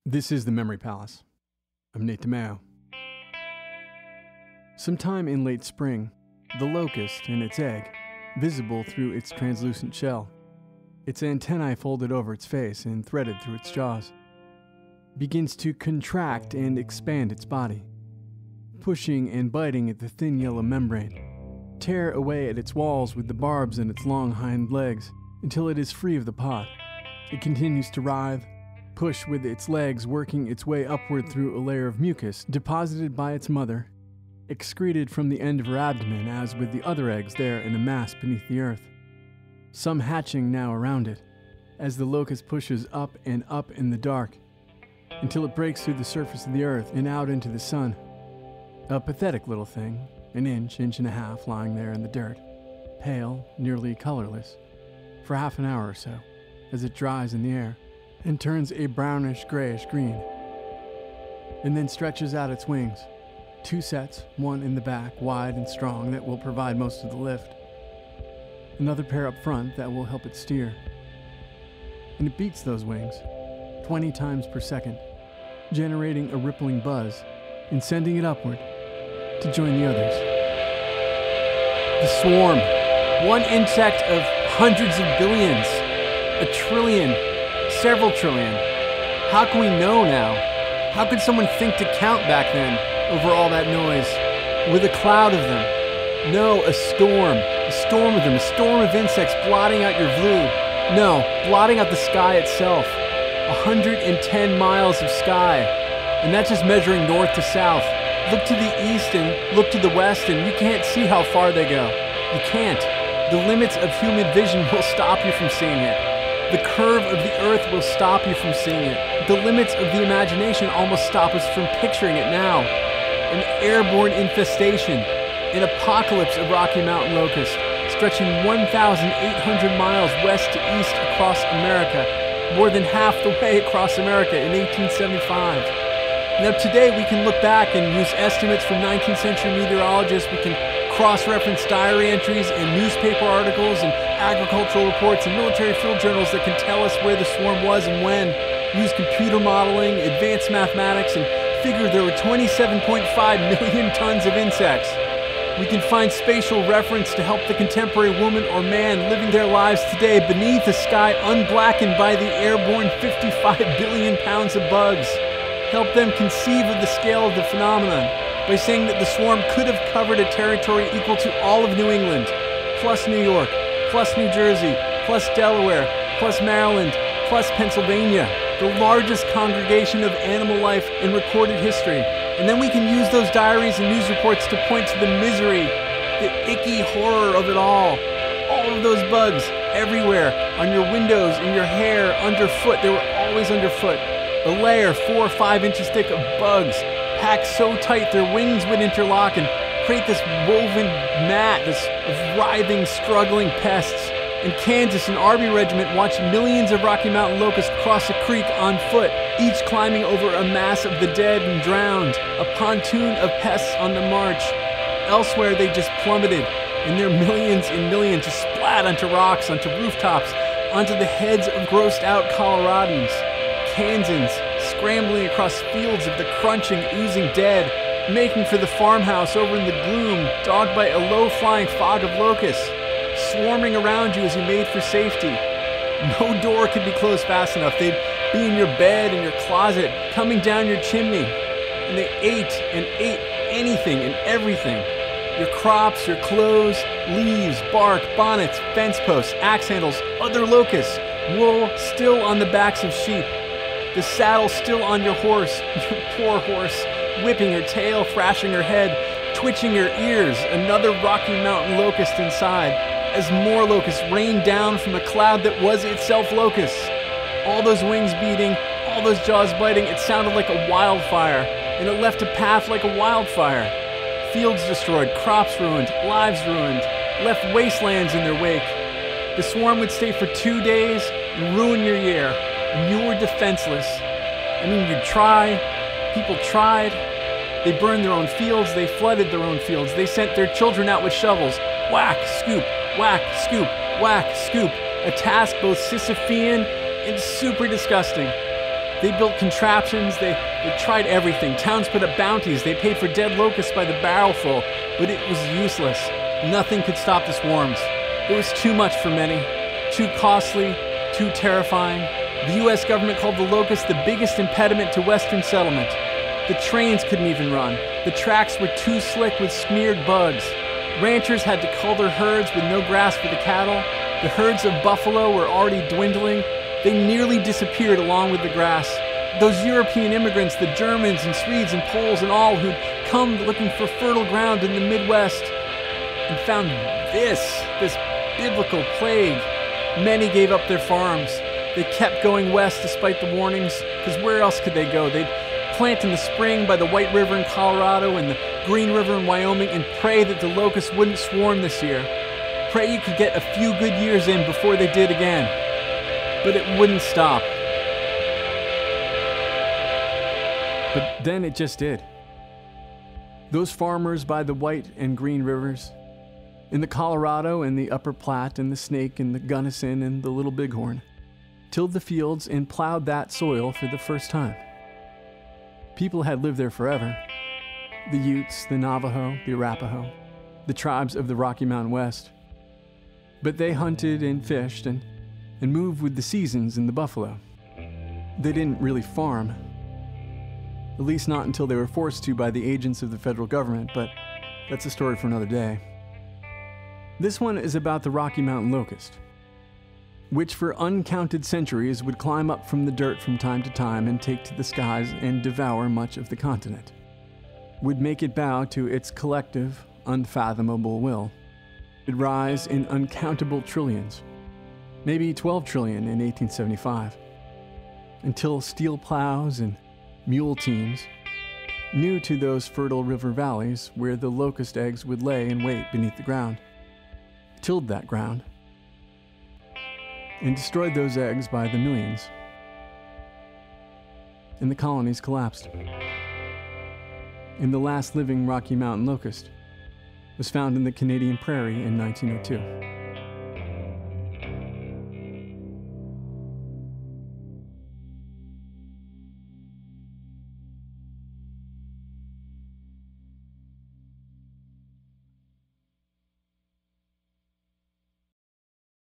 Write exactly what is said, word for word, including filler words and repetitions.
This is the Memory Palace. I'm Nate DeMeo. Sometime in late spring, the locust and its egg, visible through its translucent shell, its antennae folded over its face and threaded through its jaws, begins to contract and expand its body, pushing and biting at the thin yellow membrane, tear away at its walls with the barbs in its long hind legs until it is free of the pod. It continues to writhe, push with its legs, working its way upward through a layer of mucus deposited by its mother, excreted from the end of her abdomen as with the other eggs there in a mass beneath the earth, some hatching now around it, as the locust pushes up and up in the dark, until it breaks through the surface of the earth and out into the sun. A pathetic little thing, an inch, inch and a half, lying there in the dirt, pale, nearly colorless, for half an hour or so, as it dries in the air, and turns a brownish grayish green, and then stretches out its wings, two sets, one in the back, wide and strong, that will provide most of the lift, another pair up front that will help it steer, and it beats those wings twenty times per second, generating a rippling buzz and sending it upward to join the others. The swarm, one insect of hundreds of billions, a trillion, several trillion. How can we know now? How could someone think to count back then over all that noise? With a cloud of them. No, a storm. A storm of them. A storm of insects blotting out your view. No, blotting out the sky itself. one hundred ten miles of sky. And that's just measuring north to south. Look to the east and look to the west and you can't see how far they go. You can't. The limits of human vision will stop you from seeing it. The curve of the earth will stop you from seeing it. The limits of the imagination almost stop us from picturing it now. An airborne infestation, an apocalypse of Rocky Mountain locust, stretching one thousand eight hundred miles west to east across America, more than half the way across America in eighteen seventy-five. Now today we can look back and use estimates from nineteenth century meteorologists. We can cross-reference diary entries and newspaper articles and agricultural reports and military field journals that can tell us where the swarm was and when. Use computer modeling, advanced mathematics, and figure there were twenty-seven point five million tons of insects. We can find spatial reference to help the contemporary woman or man living their lives today beneath a sky unblackened by the airborne fifty-five billion pounds of bugs. Help them conceive of the scale of the phenomenon by saying that the swarm could have covered a territory equal to all of New England, plus New York, plus New Jersey, plus Delaware, plus Maryland, plus Pennsylvania, the largest congregation of animal life in recorded history. And then we can use those diaries and news reports to point to the misery, the icky horror of it all. All of those bugs everywhere, on your windows, in your hair, underfoot. They were always underfoot. A layer four or five inches thick of bugs, packed so tight their wings would interlock and create this woven mat, this of writhing, struggling pests. In Kansas, an Army regiment watched millions of Rocky Mountain locusts cross a creek on foot, each climbing over a mass of the dead and drowned, a pontoon of pests on the march. Elsewhere, they just plummeted, and their millions and millions just splat onto rocks, onto rooftops, onto the heads of grossed out Coloradans. Kansans, scrambling across fields of the crunching, oozing dead, making for the farmhouse over in the gloom, dogged by a low-flying fog of locusts, swarming around you as you made for safety. No door could be closed fast enough. They'd be in your bed, in your closet, coming down your chimney. And they ate and ate anything and everything. Your crops, your clothes, leaves, bark, bonnets, fence posts, axe handles, other locusts, wool still on the backs of sheep. The saddle still on your horse, your poor horse, whipping her tail, thrashing her head, twitching her ears, another Rocky Mountain locust inside, as more locusts rained down from a cloud that was itself locusts. All those wings beating, all those jaws biting, it sounded like a wildfire, and it left a path like a wildfire. Fields destroyed, crops ruined, lives ruined, left wastelands in their wake. The swarm would stay for two days and ruin your year. And you were defenseless. I mean, you'd try, people tried, they burned their own fields, they flooded their own fields, they sent their children out with shovels, whack, scoop, whack, scoop, whack, scoop, a task both Sisyphean and super disgusting. They built contraptions, they, they tried everything. Towns put up bounties, they paid for dead locusts by the barrelful, but it was useless. Nothing could stop the swarms. It was too much for many, too costly, too terrifying. The U S government called the locusts the biggest impediment to Western settlement. The trains couldn't even run. The tracks were too slick with smeared bugs. Ranchers had to cull their herds with no grass for the cattle. The herds of buffalo were already dwindling. They nearly disappeared along with the grass. Those European immigrants, the Germans and Swedes and Poles and all who'd come looking for fertile ground in the Midwest and found this, this biblical plague. Many gave up their farms. They kept going west despite the warnings, because where else could they go? They'd plant in the spring by the White River in Colorado and the Green River in Wyoming and pray that the locusts wouldn't swarm this year. Pray you could get a few good years in before they did again. But it wouldn't stop. But then it just did. Those farmers by the White and Green Rivers, in the Colorado and the Upper Platte and the Snake and the Gunnison and the Little Bighorn, tilled the fields and plowed that soil for the first time. People had lived there forever. The Utes, the Navajo, the Arapaho, the tribes of the Rocky Mountain West. But they hunted and fished and, and moved with the seasons and the buffalo. They didn't really farm. At least not until they were forced to by the agents of the federal government, but that's a story for another day. This one is about the Rocky Mountain locust, which for uncounted centuries would climb up from the dirt from time to time and take to the skies and devour much of the continent, would make it bow to its collective, unfathomable will. It'd rise in uncountable trillions, maybe twelve trillion in eighteen seventy-five, until steel plows and mule teams, new to those fertile river valleys where the locust eggs would lay and wait beneath the ground, tilled that ground, and destroyed those eggs by the millions. And the colonies collapsed. And the last living Rocky Mountain locust was found in the Canadian prairie in nineteen oh two.